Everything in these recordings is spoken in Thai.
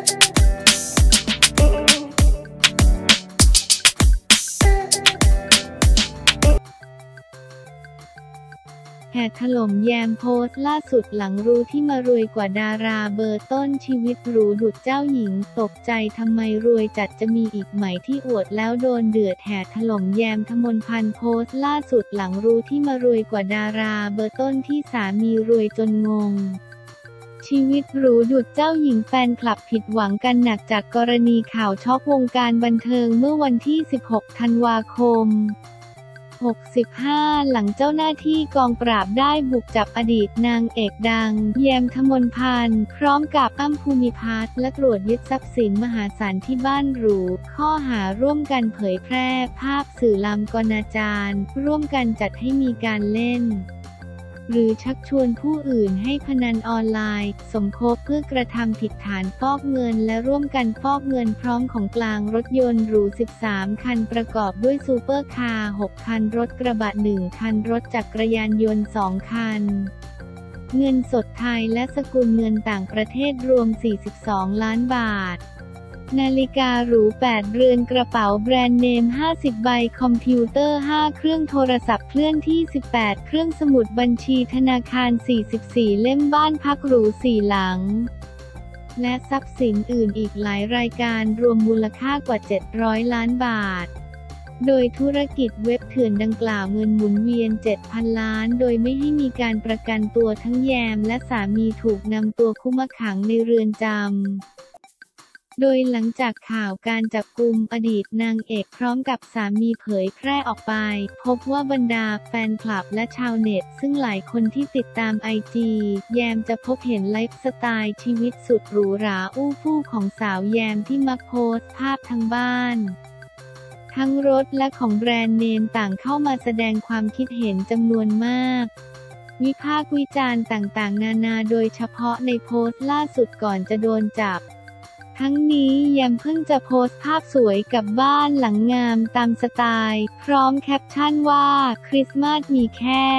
แห่ถล่มแยมโพสต์ล่าสุดหลังรู้ที่มารวยกว่าดาราเบอร์ต้นชีวิตหรูดุจเจ้าหญิงตกใจทำไมรวยจัดจะมีอีกไหมที่อวดแล้วโดนเดือดแห่ถล่มแยมทมนพันธ์โพสต์ล่าสุดหลังรู้ที่มารวยกว่าดาราเบอร์ต้นที่สามีรวยจนงงชีวิตหรูดุจเจ้าหญิงแฟนคลับผิดหวังกันหนักจากกรณีข่าวช็อกวงการบันเทิงเมื่อวันที่ 16 ธันวาคม65หลังเจ้าหน้าที่กองปราบได้บุกจับอดีตนางเอกดังแยมทมนพันธ์พร้อมกับอ้ำภูมิพัฒน์และตรวจยึดทรัพย์สินมหาศาลที่บ้านหรูข้อหาร่วมกันเผยแพร่ภาพสื่อลามกอนาจารร่วมกันจัดให้มีการเล่นหรือชักชวนผู้อื่นให้พนันออนไลน์สมคบเพื่อกระทำผิดฐานฟอกเงินและร่วมกันฟอกเงินพร้อมของกลางรถยนต์หรู13คันประกอบด้วยซูเปอร์คาร์6คันรถกระบะ1คันรถจักรยานยนต์2คันเงินสดไทยและสกุลเงินต่างประเทศรวม42ล้านบาทนาฬิกาหรู8เรือนกระเป๋าแบรนด์เนม50ใบคอมพิวเตอร์5เครื่องโทรศัพท์เคลื่อนที่18เครื่องสมุดบัญชีธนาคาร44เล่มบ้านพักหรู4หลังและทรัพย์สินอื่นอีกหลายรายการรวมมูลค่ากว่า700ล้านบาทโดยธุรกิจเว็บเถื่อนดังกล่าวเงินหมุนเวียน 7,000 ล้านโดยไม่ให้มีการประกันตัวทั้งแยมและสามีถูกนำตัวคุมขังในเรือนจำโดยหลังจากข่าวการจับกุมอดีตนางเอกพร้อมกับสามีเผยแพร่ออกไปพบว่าบรรดาแฟนคลับและชาวเน็ตซึ่งหลายคนที่ติดตามIGแยมจะพบเห็นไลฟ์สไตล์ชีวิตสุดหรูหราอู้ฟู่ของสาวแยมที่มักโพสต์ภาพทั้งบ้านทั้งรถและของแบรนด์เนมต่างเข้ามาแสดงความคิดเห็นจำนวนมากวิพากษ์วิจารณ์ต่างๆนานาโดยเฉพาะในโพสต์ล่าสุดก่อนจะโดนจับทั้งนี้แยมเพิ่งจะโพสต์ภาพสวยกับบ้านหลังงามตามสไตล์พร้อมแคปชั่นว่าคริสต์มาสมีแค่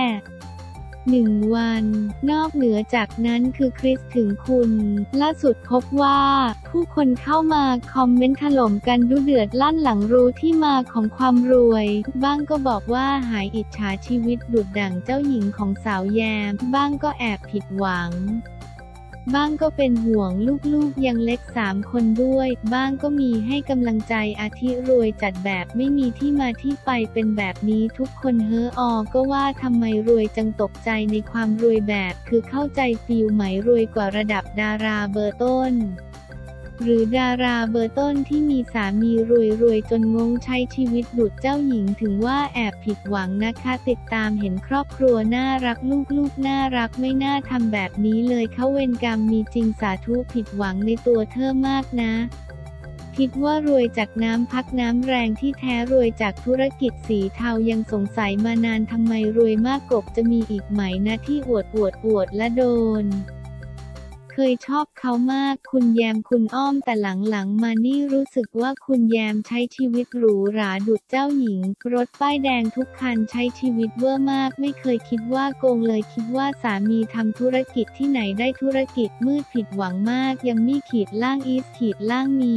1วันนอกเหนือจากนั้นคือคริสถึงคุณล่าสุดพบว่าผู้คนเข้ามาคอมเมนต์ถล่มกันดุเดือดลั่นหลังรู้ที่มาของความรวยบ้างก็บอกว่าหายอิจฉาชีวิตดุจดั่งเจ้าหญิงของสาวแยมบ้างก็แอบผิดหวังบ้างก็เป็นห่วงลูกๆยังเล็ก3คนด้วยบ้างก็มีให้กำลังใจอาทิรวยจัดแบบไม่มีที่มาที่ไปเป็นแบบนี้ทุกคนเฮ้อก็ว่าทำไมรวยจังตกใจในความรวยแบบคือเข้าใจฟีลไหมรวยกว่าระดับดาราเบอร์ต้นหรือดาราเบอร์ต้นที่มีสามีรวยจนงงใช้ชีวิตดุจเจ้าหญิงถึงว่าแอบผิดหวังนะคะติดตามเห็นครอบครัวน่ารักลูกน่ารักไม่น่าทำแบบนี้เลยเขาเวรกรรมมีจริงสาธุผิดหวังในตัวเธอมากนะคิดว่ารวยจากน้ำพักน้ำแรงที่แท้รวยจากธุรกิจสีเทายังสงสัยมานานทำไมรวยมากกบจะมีอีกไหมนะที่อวดและโดนเคยชอบเขามากคุณแยมคุณอ้อมแต่หลังๆมานี่รู้สึกว่าคุณแยมใช้ชีวิตหรูหราดุจเจ้าหญิงรถป้ายแดงทุกคันใช้ชีวิตเวอร์มากไม่เคยคิดว่าโกงเลยคิดว่าสามีทำธุรกิจที่ไหนได้ธุรกิจมืดผิดหวังมากยังมีขีดล่างอีสขีดล่างมี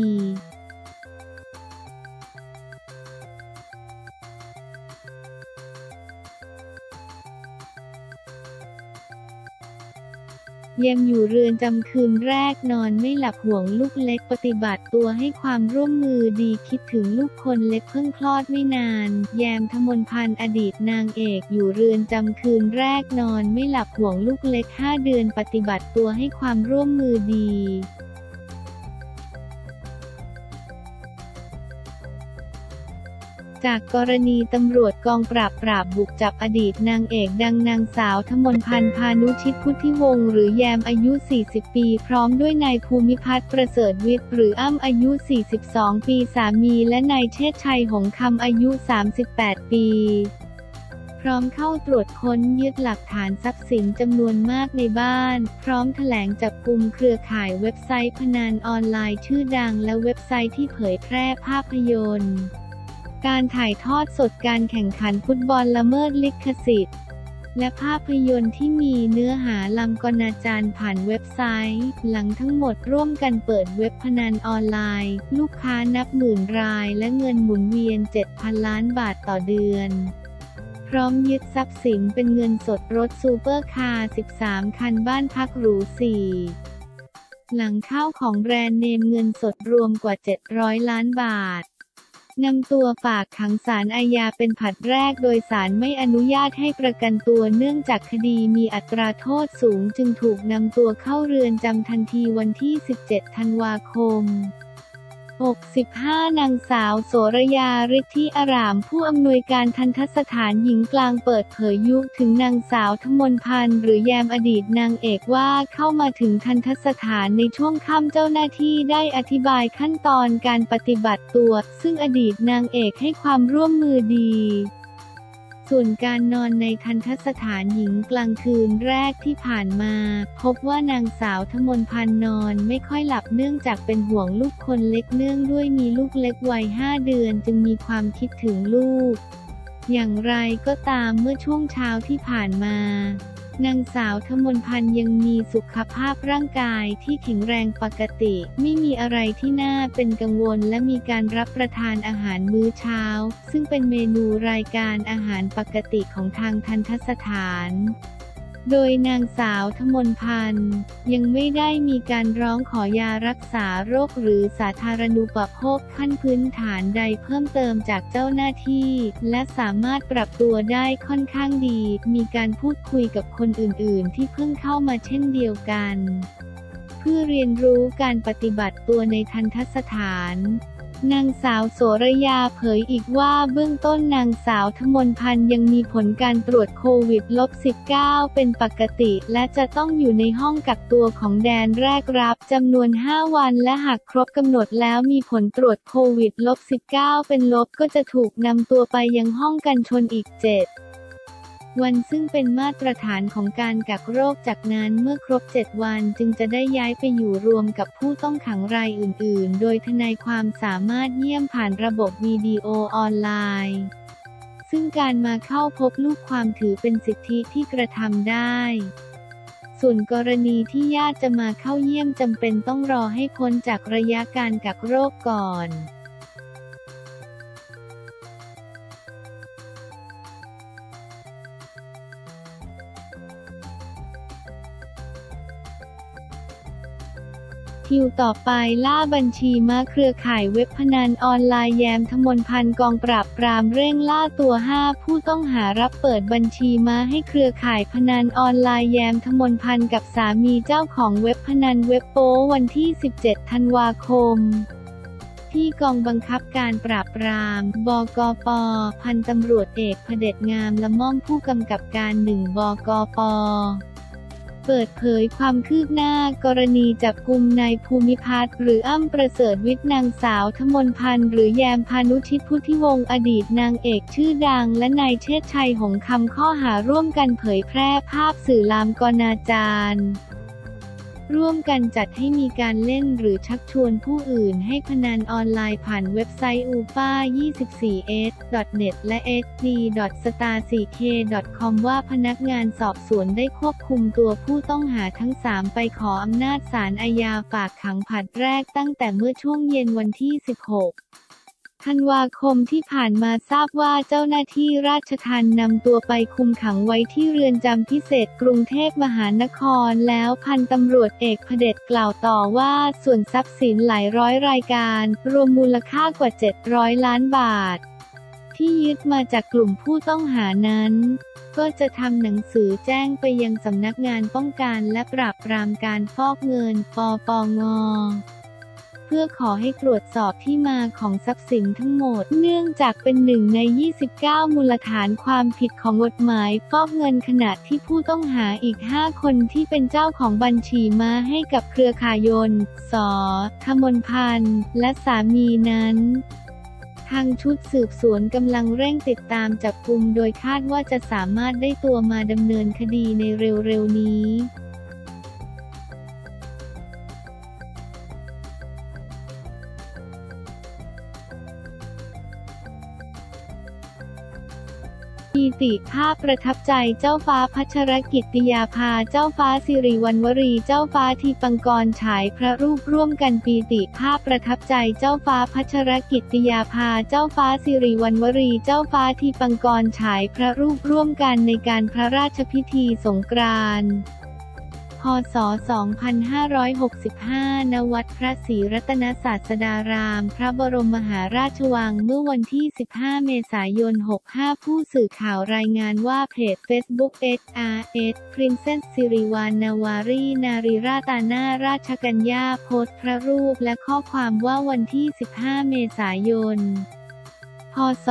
แยมอยู่เรือนจำคืนแรกนอนไม่หลับห่วงลูกเล็กปฏิบัติตัวให้ความร่วมมือดีคิดถึงลูกคนเล็กเพิ่งคลอดไม่นานแยมทมนพันธ์อดีตนางเอกอยู่เรือนจำคืนแรกนอนไม่หลับห่วงลูกเล็ก5 เดือนปฏิบัติตัวให้ความร่วมมือดีจากกรณีตำรวจกองปราบบุกจับอดีตนางเอกดังนางสาวทมนพันธ์พานุชิตพุทธิวงศ์หรือแยมอายุ40ปีพร้อมด้วยนายภูมิพัฒน์ประเสริฐวิทย์หรืออ้ำอายุ42ปีสามีและนายเชษชัยหงส์คำอายุ38ปีพร้อมเข้าตรวจค้นยึดหลักฐานทรัพย์สินจำนวนมากในบ้านพร้อมแถลงจับกุมเครือข่ายเว็บไซต์พนันออนไลน์ชื่อดังและเว็บไซต์ที่เผยแพร่ภาพยนตร์การถ่ายทอดสดการแข่งขันฟุตบอลละเมิดลิขสิทธิ์และภาพยนตร์ที่มีเนื้อหาลามกอนาจารผ่านเว็บไซต์ หลังทั้งหมดร่วมกันเปิดเว็บพนันออนไลน์ ลูกค้านับหมื่นรายและเงินหมุนเวียน 7,000 ล้านบาทต่อเดือนพร้อมยึดทรัพย์สินเป็นเงินสดรถซูเปอร์คาร์ 13 คันบ้านพักหรู 4 หลังข้าวของแบรนด์เนมเงินสดรวมกว่า 700 ล้านบาทนำตัวฝากขังศาลอาญาเป็นผลัดแรกโดยศาลไม่อนุญาตให้ประกันตัวเนื่องจากคดีมีอัตราโทษสูงจึงถูกนำตัวเข้าเรือนจำทันทีวันที่ 17 ธันวาคม 65 นางสาวโสรยา ฤทธิอารามผู้อำนวยการทัณฑสถานหญิงกลางเปิดเผยยุถึงนางสาวทมนพันธ์หรือแยมอดีตนางเอกว่าเข้ามาถึงทัณฑสถานในช่วงค่ำเจ้าหน้าที่ได้อธิบายขั้นตอนการปฏิบัติตัวซึ่งอดีตนางเอกให้ความร่วมมือดีส่วนการนอนในทัณฑสถานหญิงกลางคืนแรกที่ผ่านมาพบว่านางสาวทมนพันธ์นอนไม่ค่อยหลับเนื่องจากเป็นห่วงลูกคนเล็กเนื่องด้วยมีลูกเล็กวัย 5 เดือนจึงมีความคิดถึงลูกอย่างไรก็ตามเมื่อช่วงเช้าที่ผ่านมานางสาวทมนพันธ์ยังมีสุขภาพร่างกายที่แข็งแรงปกติไม่มีอะไรที่น่าเป็นกังวลและมีการรับประทานอาหารมื้อเช้าซึ่งเป็นเมนูรายการอาหารปกติของทางทัณฑสถานโดยนางสาวทมนพันธ์ยังไม่ได้มีการร้องขอยารักษาโรคหรือสาธารณูปโภคขั้นพื้นฐานใดเพิ่มเติมจากเจ้าหน้าที่และสามารถปรับตัวได้ค่อนข้างดีมีการพูดคุยกับคนอื่นๆที่เพิ่งเข้ามาเช่นเดียวกันเพื่อเรียนรู้การปฏิบัติตัวในทัณฑสถานนางสาวโสรยาเผยอีกว่าเบื้องต้นนางสาวทมนพันธ์ยังมีผลการตรวจโควิด-19 เป็นปกติและจะต้องอยู่ในห้องกักตัวของแดนแรกรับจำนวน 5 วันและหากครบกำหนดแล้วมีผลตรวจโควิด-19 เป็นลบก็จะถูกนำตัวไปยังห้องกันชนอีก 7 วันซึ่งเป็นมาตรฐานของการกักโรคจากนั้นเมื่อครบ 7 วันจึงจะได้ย้ายไปอยู่รวมกับผู้ต้องขังรายอื่นๆโดยทนายความสามารถเยี่ยมผ่านระบบวิดีโอออนไลน์ซึ่งการมาเข้าพบลูกความถือเป็นสิทธิที่กระทำได้ส่วนกรณีที่ญาติจะมาเข้าเยี่ยมจำเป็นต้องรอให้พ้นจากระยะการกักโรคก่อนคิวต่อไปล่าบัญชีม้าเครือข่ายเว็บพนันออนไลน์แยมทมนพันธ์กองปราบปรามเร่งล่าตัว 5 ผู้ต้องหารับเปิดบัญชีม้าให้เครือข่ายพนันออนไลน์แยมทมนพันธ์กับสามีเจ้าของเว็บพนันเว็บโป๊วันที่ 17 ธันวาคมที่กองบังคับการปราบปราม บกป.พันตำรวจเอกเผด็จงามละม่อมผู้กำกับการ 1 บกป.เปิดเผยความคืบหน้ากรณีจับกุมนายภูมิพัฒน์หรืออ้ำประเสริฐวิทย์นางสาวทมนพันธ์หรือแยมพานุชิตพุทธิวงศ์อดีตนางเอกชื่อดังและนายเชษชัยหงส์คำข้อหาร่วมกันเผยแพร่ภาพสื่อลามกอนาจารร่วมกันจัดให้มีการเล่นหรือชักชวนผู้อื่นให้พนันออนไลน์ผ่านเว็บไซต์ upa24s.net และ hd.star4k.com ว่าพนักงานสอบสวนได้ควบคุมตัวผู้ต้องหาทั้ง 3 ไปขออำนาจศาลอาญาฝากขังผลัดแรกตั้งแต่เมื่อช่วงเย็นวันที่ 16 ธันวาคมที่ผ่านมาทราบว่าเจ้าหน้าที่ราชทัณฑ์นำตัวไปคุมขังไว้ที่เรือนจำพิเศษกรุงเทพมหานครแล้วพันตำรวจเอกเผด็จกล่าวต่อว่าส่วนทรัพย์สินหลายร้อยรายการรวมมูลค่ากว่า 700 ล้านบาทที่ยึดมาจากกลุ่มผู้ต้องหานั้นก็จะทำหนังสือแจ้งไปยังสำนักงานป้องกันและปราบปรามการฟอกเงินปปง.เพื่อขอให้ตรวจสอบที่มาของทรัพย์สินทั้งหมดเนื่องจากเป็นหนึ่งใน 29 มูลฐานความผิดของกฎหมายฟอกเงินขณะที่ผู้ต้องหาอีก 5 คนที่เป็นเจ้าของบัญชีม้าให้กับเครือข่ายน ส.ทมนพันธ์และสามีนั้นทางชุดสืบสวนกำลังเร่งติดตามจับกุมโดยคาดว่าจะสามารถได้ตัวมาดำเนินคดีในเร็วๆนี้มีปีติภาพประทับใจเจ้าฟ้าพัชรกิตติยาภาเจ้าฟ้าสิริวัณวรีเจ้าฟ้าทีปังกรฉายพระรูปร่วมกันปีติภาพประทับใจเจ้าฟ้าพัชรกิตติยาภาเจ้าฟ้าสิริวัณวรีเจ้าฟ้าทีปังกรฉายพระรูปร่วมกันในการพระราชพิธีสงกรานต์พ.ศ. 2565 ณ วัดพระศรีรัตนศาสดาราม พระบรมมหาราชวัง เมื่อวันที่ 15 เมษายน 65 ผู้สื่อข่าวรายงานว่าเพจ Facebook HRS Princess Siriwan Nawari Nariratana ราชกัญญาโพสต์พระรูปและข้อความว่าวันที่ 15 เมษายน พ.ศ.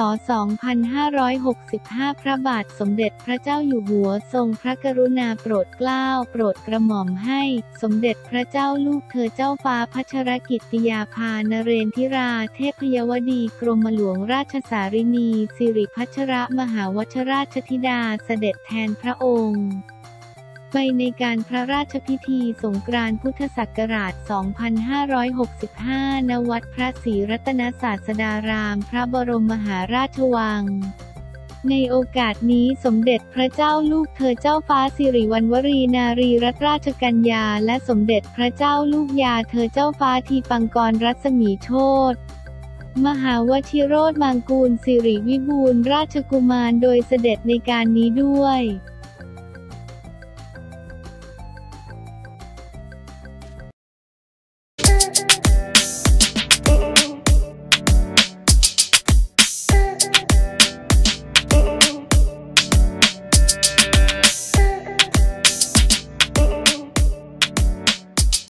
2565 พระบาทสมเด็จพระเจ้าอยู่หัวทรงพระกรุณาโปรดเกล้าโปรดกระหม่อมให้สมเด็จพระเจ้าลูกเธอเจ้าฟ้าพัชรกิตติยาภานเรนทิราเทพยวดีกรมหลวงราชสารินีสิริพัชรมหาวชราชธิดาเสด็จแทนพระองค์ไปในการพระราชพิธีสงกรานต์พุทธศักราช 2565 ณ วัดพระศรีรัตนศาสดาราม พระบรมมหาราชวัง ในโอกาสนี้สมเด็จพระเจ้าลูกเธอเจ้าฟ้าสิริวัณวรีนารีรัตนราชกัญญาและสมเด็จพระเจ้าลูกยาเธอเจ้าฟ้าทีปังกรรัศมีโชติมหาวชิโรจน์มังกูลสิริวิบูลย์ราชกุมารโดยเสด็จในการนี้ด้วย